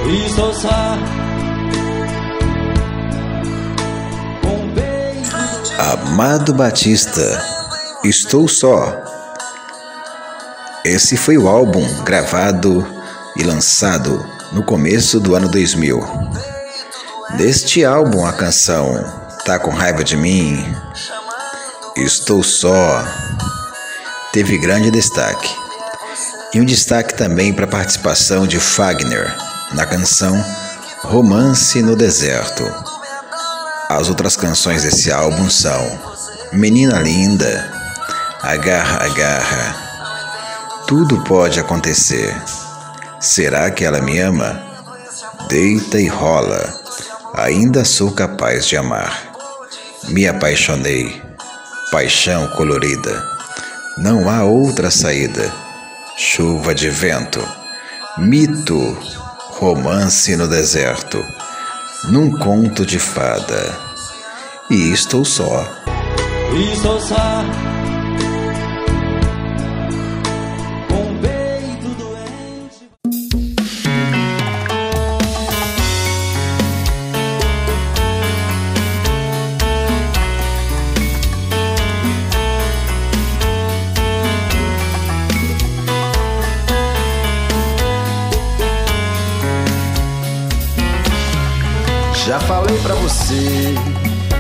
Estou só. Amado Batista, Estou Só. Esse foi o álbum gravado e lançado no começo do ano 2000. Deste álbum, a canção Tá Com Raiva de Mim, Estou Só, teve grande destaque. E um destaque também para a participação de Fagner na canção Romance no Deserto. As outras canções desse álbum são Menina Linda, Agarra, Agarra, Tudo Pode Acontecer, Será que Ela Me Ama? Deita e Rola, Ainda Sou Capaz de Amar, Me Apaixonei, Paixão Colorida, Não Há Outra Saída, Chuva de Vento, Mito, Romance no Deserto, Num Conto de Fada e Estou Só. Estou só. Com o peito doente. Já falei pra você